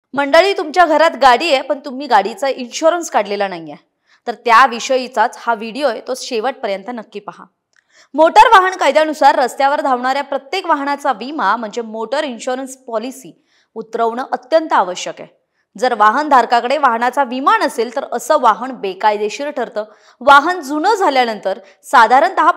मंडळी, तुमच्या घरात गाडी आहे पण तुम्ही गाडीचा इन्शुरन्स काढलेला नाहीये, तर त्याविषयीचाच हा व्हिडिओ आहे, तो शेवटपर्यंत नक्की पहा। मोटार वाहन कायद्यानुसार रस्त्यावर धावणाऱ्या प्रत्येक वाहनाचा विमा म्हणजे मोटर इन्शुरन्स पॉलिसी उतरवणं अत्यंत आवश्यक आहे। जर वाहन धारकाकडे वाहनाचा विमा नसेल तर असं वाहन बेकायदेशीर ठरतं। वाहन जुनं झाल्यानंतर साधारणतः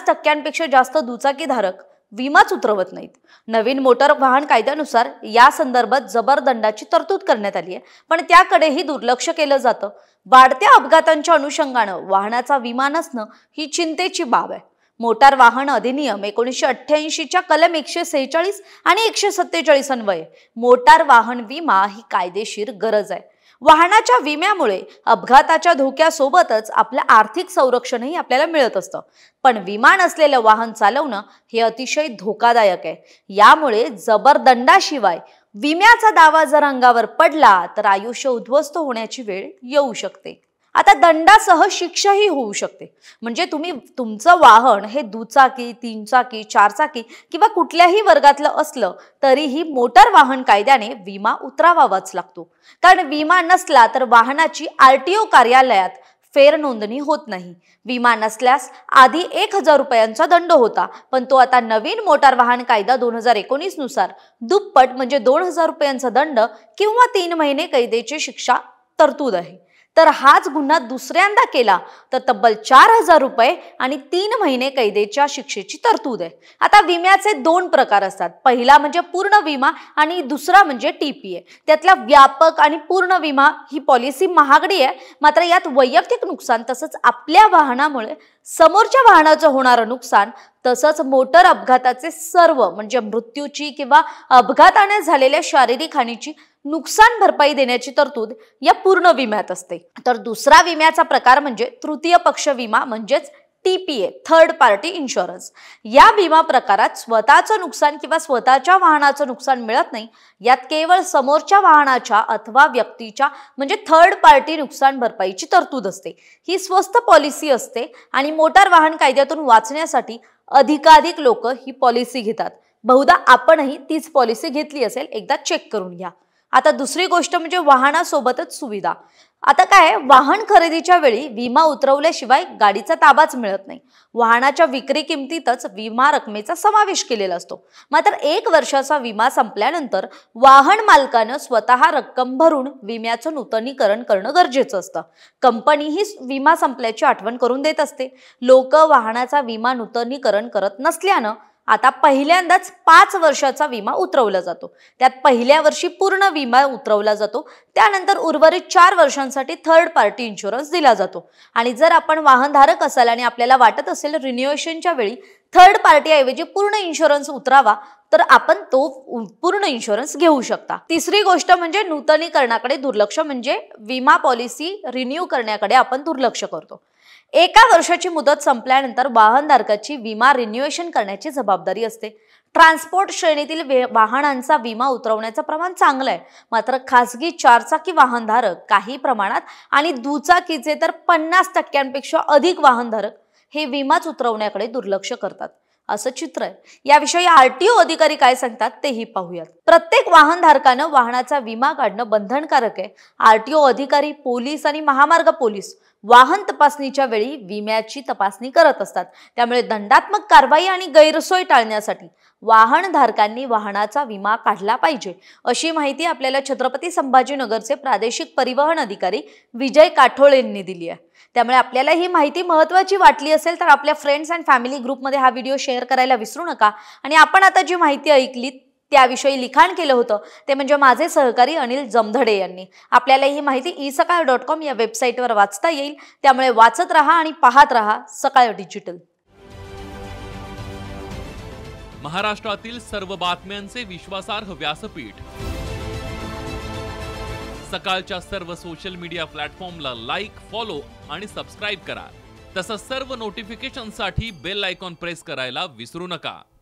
50% जास्त दुचाकी धारक विमाच उतरवत नाहीत। नवीन मोटार वाहन कायद्यानुसार या संदर्भात जबर दंडाची तरतूद करण्यात आली आहे, पण त्याकडेही दुर्लक्ष केलं जातं। वाढत्या अपघातांच्या अनुषंगानं वाहनाचा विमा नसणं ही चिंतेची बाब आहे। मोटार वाहन अधिनियम 1988च्या कलम 146 आणि 147 अन्वये मोटार वाहन विमा ही कायदेशीर गरज आहे। वाहनाच्या विम्यामुळे अपघाताच्या धोक्यासोबतच आपलं आर्थिक संरक्षणही आपल्याला मिळत असतं, पण विमा नसलेलं वाहन चालवणं हे अतिशय धोकादायक आहे। यामुळे जबर दंडाशिवाय विम्याचा दावा जर अंगावर पडला तर आयुष्य उद्ध्वस्त होण्याची वेळ येऊ शकते। आता दंडासह शिक्षाही होऊ शकते। म्हणजे तुम्ही तुमचं वाहन हे दुचाकी, 3 चाकी, 4 चाकी किंवा कुठल्याही वर्गातलं असलं तरीही मोटार वाहन कायद्याने विमा उतरवावाच लागतो। कारण विमा नसला तर वाहनाची RTO कार्यालयात फेर नोंदणी होत नाही। विमा नसल्यास आधी 1000 रुपयांचा दंड होता, पण तो आता नवीन मोटार वाहन कायदा 2019 नुसार दुप्पट म्हणजे 2000 रुपयांचा दंड किंवा 3 महिने कैदेची शिक्षा तरतूद आहे। तर हाच गुन्हा दुसऱ्यांदा केला तर तब्बल 4000 रुपये आणि 3 महिने कैदेच्या शिक्षेची तरतूद आहे। आता विम्याचे 2 प्रकार असतात, पहिला म्हणजे पूर्ण विमा आणि दुसरा म्हणजे TPA। त्यातला व्यापक आणि पूर्ण विमा ही पॉलिसी महागडी आहे, मात्र यात वैयक्तिक नुकसान तसंच आपल्या वाहनामुळे समोरच्या वाहनाचं होणारं नुकसान तसंच मोटर अपघाताचे सर्व म्हणजे मृत्यूची किंवा अपघाताने झालेल्या शारीरिक हानीची नुकसान भरपाई देण्याची तरतूद या पूर्ण विम्यात असते। तर दुसरा विम्याचा प्रकार म्हणजे तृतीय पक्ष विमा म्हणजेच TPA, थर्ड पार्टी इन्शुरन्स। या विमा प्रकारात स्वतःचं नुकसान किंवा स्वतःच्या वाहनाचं नुकसान मिळत नाही। यात केवळ समोरच्या वाहनाच्या अथवा व्यक्तीच्या म्हणजे थर्ड पार्टी नुकसान भरपाईची तरतूद असते। ही स्वस्त पॉलिसी असते आणि मोटार वाहन कायद्यातून वाचण्यासाठी अधिकाधिक लोक ही पॉलिसी घेतात। बहुधा आपणही तीच पॉलिसी घेतली असेल, एकदा चेक करून घ्या। आता दुसरी गोष्ट म्हणजे वाहनासोबतच सुविधा। आता काय, वाहन खरेदीच्या वेळी विमा उतरवल्याशिवाय गाडीचा ताबाच मिळत नाही। वाहनाच्या विक्री किमतीतच विमा रकमेचा समावेश केलेला असतो, मात्र 1 वर्षाचा विमा संपल्यानंतर वाहन मालकानं स्वतः रक्कम भरून विम्याचं नूतनीकरण करणं गरजेचं असतं। कंपनी ही विमा संपल्याची आठवण करून देत असते। लोक वाहनाचा विमा नूतनीकरण करत नसल्यानं आता पहिल्यांदाच 5 वर्षाचा विमा उतरवला जातो। त्यात पहिल्या वर्षी पूर्ण विमा उतरवला जातो, त्यानंतर उर्वरित 4 वर्षांसाठी थर्ड पार्टी इन्शुरन्स दिला जातो। आणि जर आपण वाहनधारक असाल आणि आपल्याला वाटत असेल रिन्युएशनच्या वेळी थर्ड पार्टी ऐवजी पूर्ण इन्शुरन्स उतरावा तर आपण तो पूर्ण इन्शुरन्स घेऊ शकता। तिसरी गोष्ट म्हणजे नूतनीकरणाकडे दुर्लक्ष, म्हणजे विमा पॉलिसी रिन्यू करण्याकडे आपण दुर्लक्ष करतो। 1 वर्षाची मुदत संपल्यानंतर वाहनधारकाची विमा रिन्युएशन करण्याची जबाबदारी असते। ट्रान्सपोर्ट श्रेणीतील वाहनांचा विमा उतरवण्याचं प्रमाण चांगलं आहे, मात्र खासगी 4 चाकी वाहनधारक काही प्रमाणात आणि दुचाकीचे तर 50% अधिक वाहनधारक हे विमाच उतरवण्याकडे दुर्लक्ष करतात, असं चित्र आहे। याविषयी RTO अधिकारी काय सांगतात तेही पाहूयात। प्रत्येक वाहनधारकानं वाहनाचा विमा काढणं बंधनकारक आहे। RTO अधिकारी, पोलीस आणि महामार्ग पोलीस वाहन तपासणीच्या वेळी विम्याची तपासणी करत असतात। त्यामुळे दंडात्मक कारवाई आणि गैरसोय टाळण्यासाठी वाहनधारकांनी वाहनाचा विमा काढला पाहिजे, अशी माहिती आपल्याला छत्रपती संभाजीनगरचे प्रादेशिक परिवहन अधिकारी विजय काठोळ यांनी दिली आहे। त्यामुळे आपल्याला ही माहिती महत्त्वाची वाटली असेल तर आपल्या फ्रेंड्स अँड फॅमिली ग्रुपमध्ये हा व्हिडिओ शेअर करायला विसरू नका। आणि आपण आता जी माहिती ऐकली त्याविषयी लिखाण केलं होतं ते म्हणजे माझे सहकारी अनिल जमधडे यांनी। आपल्याला ही माहिती isakal.com या वेबसाईटवर वाचता येईल, त्यामुळे वाचत रहा आणि पाहत रहा सकाळ डिजिटल। महाराष्ट्रातील सर्व बातम्यांचे विश्वासार्ह व्यासपीठ, सकाळच्या सर्व सोशल मीडिया प्लॅटफॉर्मला लाईक, फॉलो आणि सबस्क्राईब करा। तसंच सर्व नोटिफिकेशनसाठी बेल आयकॉन प्रेस करायला विसरू नका।